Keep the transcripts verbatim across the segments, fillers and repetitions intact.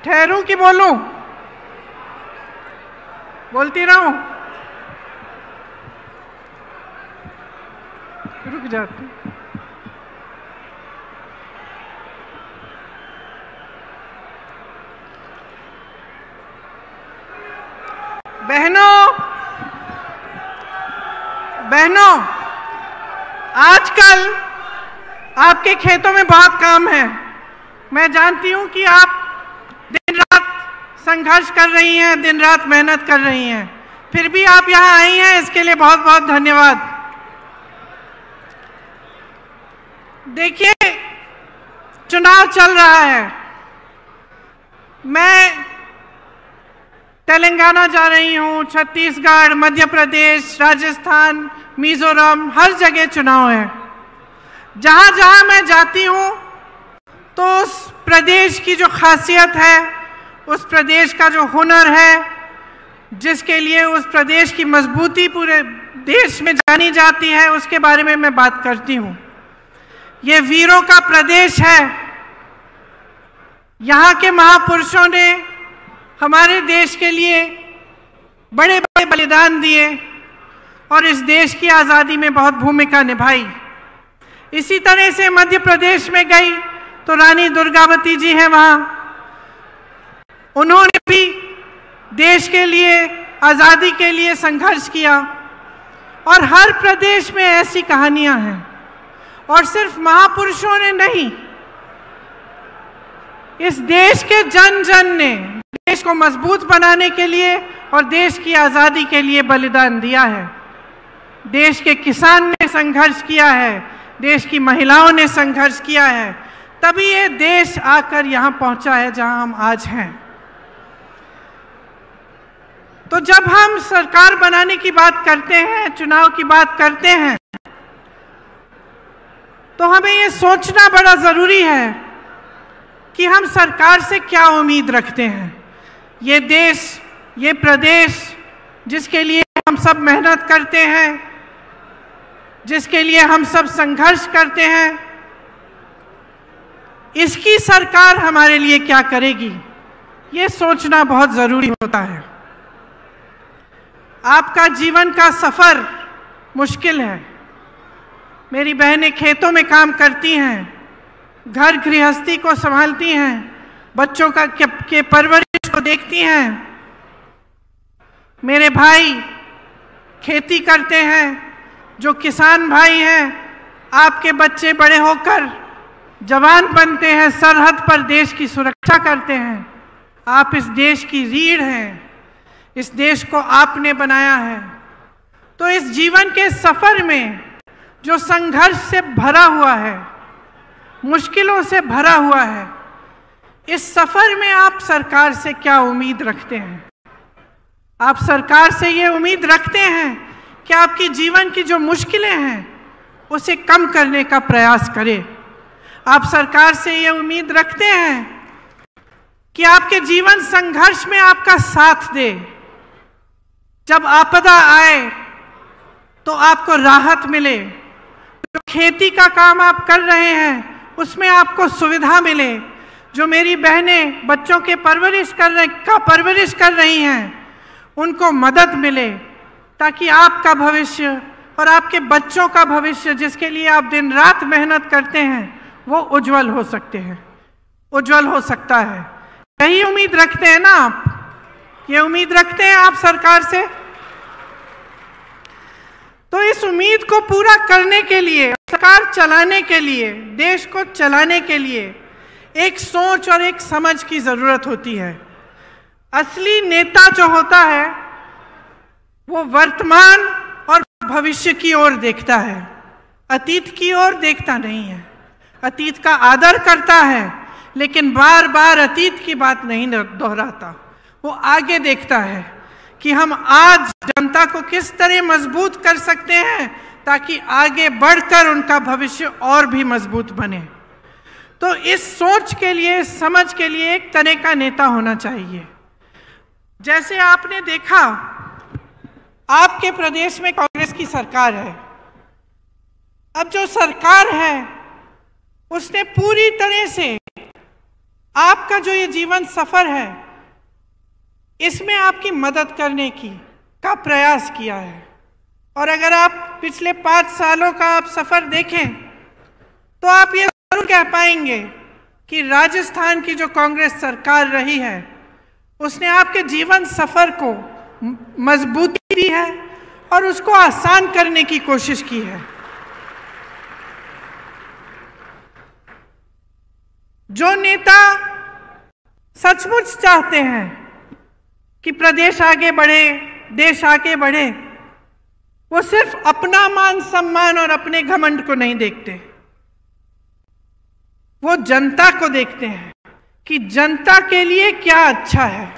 ठहरूं कि बोलूं? बोलती रहूं? रुक जाती। बहनों बहनों आजकल आपके खेतों में बहुत काम है। मैं जानती हूं कि आप दिन रात संघर्ष कर रही हैं, दिन रात मेहनत कर रही हैं, फिर भी आप यहां आई हैं, इसके लिए बहुत बहुत धन्यवाद। देखिए, चुनाव चल रहा है। मैं तेलंगाना जा रही हूं, छत्तीसगढ़, मध्य प्रदेश, राजस्थान, मिजोरम, हर जगह चुनाव है। जहां जहां मैं जाती हूं तो उस प्रदेश की जो खासियत है, उस प्रदेश का जो हुनर है, जिसके लिए उस प्रदेश की मजबूती पूरे देश में जानी जाती है, उसके बारे में मैं बात करती हूं। ये वीरों का प्रदेश है। यहाँ के महापुरुषों ने हमारे देश के लिए बड़े बड़े बलिदान दिए और इस देश की आज़ादी में बहुत भूमिका निभाई। इसी तरह से मध्य प्रदेश में गई तो रानी दुर्गावती जी हैं वहाँ, उन्होंने भी देश के लिए, आज़ादी के लिए संघर्ष किया। और हर प्रदेश में ऐसी कहानियाँ हैं। और सिर्फ महापुरुषों ने नहीं, इस देश के जन जन ने देश को मजबूत बनाने के लिए और देश की आज़ादी के लिए बलिदान दिया है। देश के किसान ने संघर्ष किया है, देश की महिलाओं ने संघर्ष किया है, तभी ये देश आकर यहाँ पहुँचा है जहाँ हम आज हैं। तो जब हम सरकार बनाने की बात करते हैं, चुनाव की बात करते हैं, तो हमें ये सोचना बड़ा ज़रूरी है कि हम सरकार से क्या उम्मीद रखते हैं। ये देश, ये प्रदेश जिसके लिए हम सब मेहनत करते हैं, जिसके लिए हम सब संघर्ष करते हैं, इसकी सरकार हमारे लिए क्या करेगी, ये सोचना बहुत ज़रूरी होता है। आपका जीवन का सफ़र मुश्किल है। मेरी बहनें खेतों में काम करती हैं, घर गृहस्थी को संभालती हैं, बच्चों का के, के परवरिश को देखती हैं। मेरे भाई खेती करते हैं, जो किसान भाई हैं, आपके बच्चे बड़े होकर जवान बनते हैं, सरहद पर देश की सुरक्षा करते हैं। आप इस देश की रीढ़ हैं, इस देश को आपने बनाया है। तो इस जीवन के सफ़र में जो संघर्ष से भरा हुआ है, मुश्किलों से भरा हुआ है, इस सफ़र में आप सरकार से क्या उम्मीद रखते हैं? आप सरकार से ये उम्मीद रखते हैं कि आपकी जीवन की जो मुश्किलें हैं उसे कम करने का प्रयास करे। आप सरकार से ये उम्मीद रखते हैं कि आपके जीवन संघर्ष में आपका साथ दे। जब आपदा आए तो आपको राहत मिले। जो खेती का काम आप कर रहे हैं उसमें आपको सुविधा मिले। जो मेरी बहनें बच्चों के परवरिश कर रहे का परवरिश कर रही हैं, उनको मदद मिले, ताकि आपका भविष्य और आपके बच्चों का भविष्य, जिसके लिए आप दिन रात मेहनत करते हैं, वो उज्जवल हो सकते हैं, उज्जवल हो सकता है। यही उम्मीद रखते हैं ना आप? ये उम्मीद रखते हैं आप सरकार से? तो इस उम्मीद को पूरा करने के लिए, सरकार चलाने के लिए, देश को चलाने के लिए एक सोच और एक समझ की जरूरत होती है। असली नेता जो होता है वो वर्तमान और भविष्य की ओर देखता है, अतीत की ओर देखता नहीं है। अतीत का आदर करता है लेकिन बार बार अतीत की बात नहीं दोहराता। वो आगे देखता है कि हम आज जनता को किस तरह मजबूत कर सकते हैं ताकि आगे बढ़कर उनका भविष्य और भी मजबूत बने। तो इस सोच के लिए, समझ के लिए एक तरह का नेता होना चाहिए। जैसे आपने देखा, आपके प्रदेश में कांग्रेस की सरकार है। अब जो सरकार है उसने पूरी तरह से आपका जो ये जीवन सफर है, इसमें आपकी मदद करने की का प्रयास किया है। और अगर आप पिछले पाँच सालों का आप सफर देखें तो आप ये जरूर कह पाएंगे कि राजस्थान की जो कांग्रेस सरकार रही है उसने आपके जीवन सफर को मजबूती दी है और उसको आसान करने की कोशिश की है। जो नेता सचमुच चाहते हैं कि प्रदेश आगे बढ़े, देश आगे बढ़े, वो सिर्फ अपना मान सम्मान और अपने घमंड को नहीं देखते, वो जनता को देखते हैं कि जनता के लिए क्या अच्छा है।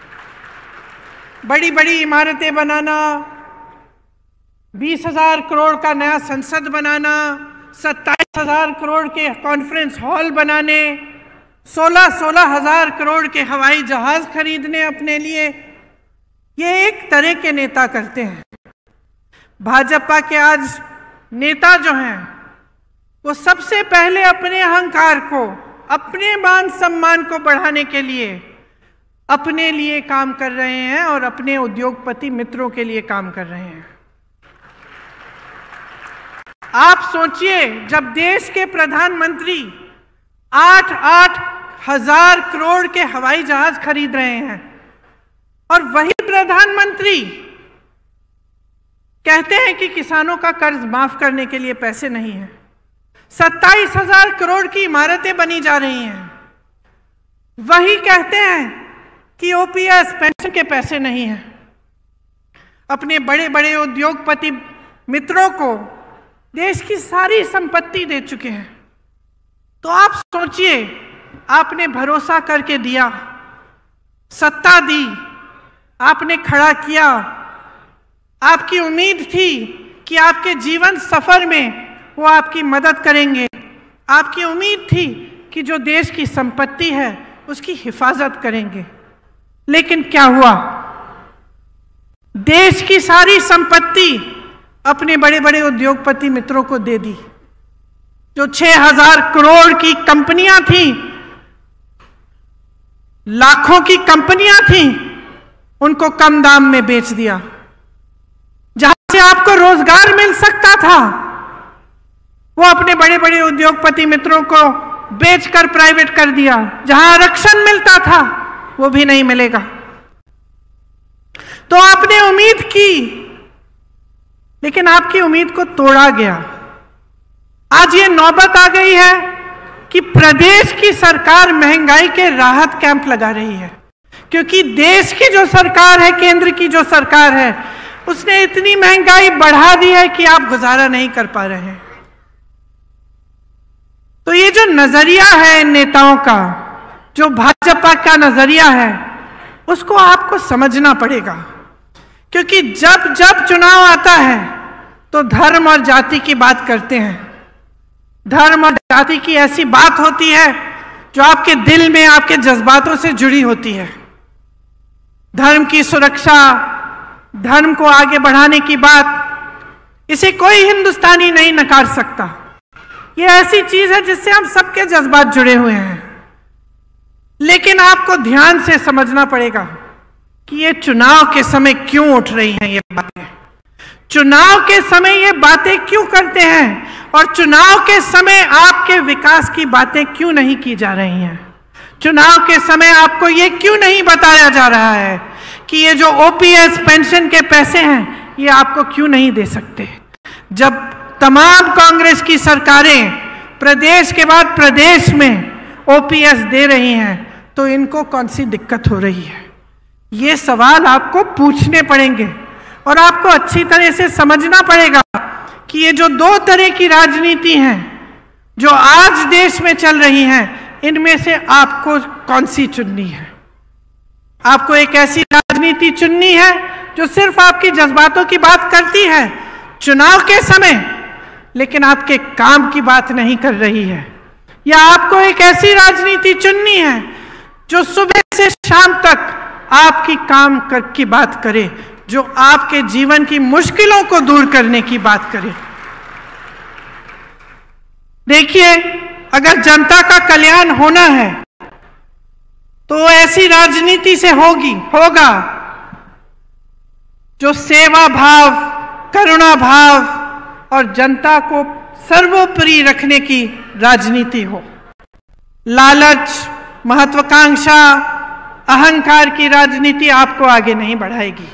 बड़ी बड़ी इमारतें बनाना, बीस हजार करोड़ का नया संसद बनाना, सत्ताईस हजार करोड़ के कॉन्फ्रेंस हॉल बनाने, सोलह सोलह हजार करोड़ के हवाई जहाज खरीदने अपने लिए, ये एक तरह के नेता करते हैं। भाजपा के आज नेता जो हैं वो सबसे पहले अपने अहंकार को, अपने मान सम्मान को बढ़ाने के लिए अपने लिए काम कर रहे हैं और अपने उद्योगपति मित्रों के लिए काम कर रहे हैं। आप सोचिए, जब देश के प्रधानमंत्री आठ आठ हजार करोड़ के हवाई जहाज खरीद रहे हैं और वही प्रधानमंत्री कहते हैं कि किसानों का कर्ज माफ करने के लिए पैसे नहीं है, सत्ताईस हजार करोड़ की इमारतें बनी जा रही हैं, वही कहते हैं कि ओपीएस पेंशन के पैसे नहीं हैं, अपने बड़े बड़े उद्योगपति मित्रों को देश की सारी संपत्ति दे चुके हैं। तो आप सोचिए, आपने भरोसा करके दिया, सत्ता दी, आपने खड़ा किया, आपकी उम्मीद थी कि आपके जीवन सफर में वो आपकी मदद करेंगे, आपकी उम्मीद थी कि जो देश की संपत्ति है उसकी हिफाजत करेंगे। लेकिन क्या हुआ? देश की सारी संपत्ति अपने बड़े बड़े उद्योगपति मित्रों को दे दी। जो छह हजार करोड़ की कंपनियां थी, लाखों की कंपनियां थी, उनको कम दाम में बेच दिया। जहां से आपको रोजगार मिल सकता था वो अपने बड़े बड़े उद्योगपति मित्रों को बेचकर प्राइवेट कर दिया। जहां आरक्षण मिलता था वो भी नहीं मिलेगा। तो आपने उम्मीद की, लेकिन आपकी उम्मीद को तोड़ा गया। आज ये नौबत आ गई है कि प्रदेश की सरकार महंगाई के राहत कैंप लगा रही है, क्योंकि देश की जो सरकार है, केंद्र की जो सरकार है, उसने इतनी महंगाई बढ़ा दी है कि आप गुजारा नहीं कर पा रहे हैं। तो ये जो नजरिया है इन नेताओं का, जो भाजपा का नजरिया है, उसको आपको समझना पड़ेगा। क्योंकि जब जब चुनाव आता है तो धर्म और जाति की बात करते हैं। धर्म और जाति की ऐसी बात होती है जो आपके दिल में, आपके जज्बातों से जुड़ी होती है। धर्म की सुरक्षा, धर्म को आगे बढ़ाने की बात, इसे कोई हिंदुस्तानी नहीं नकार सकता। ये ऐसी चीज है जिससे हम सबके जज्बात जुड़े हुए हैं। लेकिन आपको ध्यान से समझना पड़ेगा कि ये चुनाव के समय क्यों उठ रही हैं ये बातें, चुनाव के समय ये बातें क्यों करते हैं, और चुनाव के समय आपके विकास की बातें क्यों नहीं की जा रही हैं। चुनाव के समय आपको ये क्यों नहीं बताया जा रहा है कि ये जो ओपीएस पेंशन के पैसे हैं ये आपको क्यों नहीं दे सकते। जब तमाम कांग्रेस की सरकारें प्रदेश के बाद प्रदेश में ओपीएस दे रही हैं तो इनको कौन सी दिक्कत हो रही है, ये सवाल आपको पूछने पड़ेंगे। और आपको अच्छी तरह से समझना पड़ेगा कि ये जो दो तरह की राजनीति हैं जो आज देश में चल रही हैं, इनमें से आपको कौन सी चुननी है। आपको एक ऐसी राजनीति चुननी है जो सिर्फ आपकी जज्बातों की बात करती है चुनाव के समय, लेकिन आपके काम की बात नहीं कर रही है, या आपको एक ऐसी राजनीति चुननी है जो सुबह से शाम तक आपकी काम कर की बात करे, जो आपके जीवन की मुश्किलों को दूर करने की बात करे। देखिए, अगर जनता का कल्याण होना है तो ऐसी राजनीति से होगी होगा जो सेवा भाव, करुणा भाव और जनता को सर्वोपरि रखने की राजनीति हो। लालच, महत्वाकांक्षा, अहंकार की राजनीति आपको आगे नहीं बढ़ाएगी।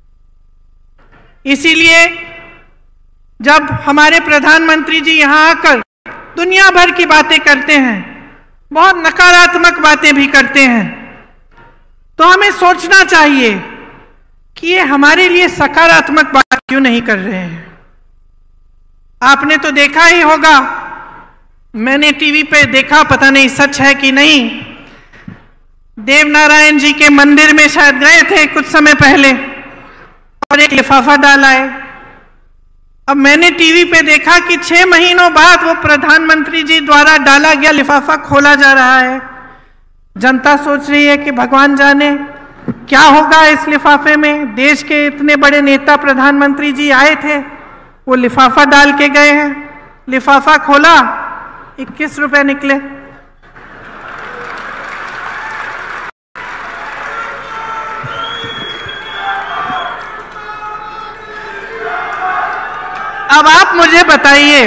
इसीलिए जब हमारे प्रधानमंत्री जी यहां आकर दुनिया भर की बातें करते हैं, बहुत नकारात्मक बातें भी करते हैं, तो हमें सोचना चाहिए कि ये हमारे लिए सकारात्मक बात क्यों नहीं कर रहे हैं। आपने तो देखा ही होगा, मैंने टीवी पे देखा, पता नहीं सच है कि नहीं, देवनारायण जी के मंदिर में शायद गए थे कुछ समय पहले और एक लिफाफा डाला है। अब मैंने टीवी पे देखा कि छह महीनों बाद वो प्रधानमंत्री जी द्वारा डाला गया लिफाफा खोला जा रहा है। जनता सोच रही है कि भगवान जाने क्या होगा इस लिफाफे में। देश के इतने बड़े नेता प्रधानमंत्री जी आए थे, वो लिफाफा डाल के गए हैं। लिफाफा खोला, इक्कीस रुपए निकले। अब आप मुझे बताइए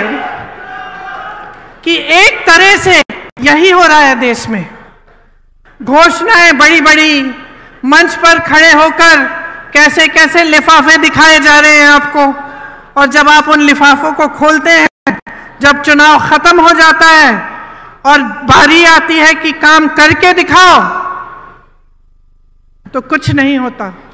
कि एक तरह से यही हो रहा है देश में। घोषणाएं बड़ी बड़ी मंच पर खड़े होकर कैसे कैसे लिफाफे दिखाए जा रहे हैं आपको, और जब आप उन लिफाफों को खोलते हैं, जब चुनाव खत्म हो जाता है और बारी आती है कि काम करके दिखाओ, तो कुछ नहीं होता।